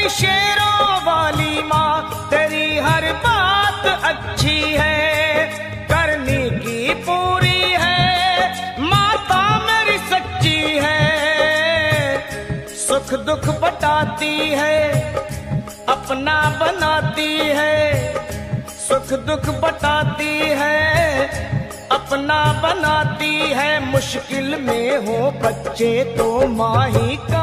शेरों वाली माँ तेरी हर बात अच्छी है, करने की पूरी है, माता मेरी सच्ची है। सुख दुख बटाती है, अपना बनाती है, सुख दुख बटाती है, अपना बनाती है। मुश्किल में हो बच्चे तो माँ ही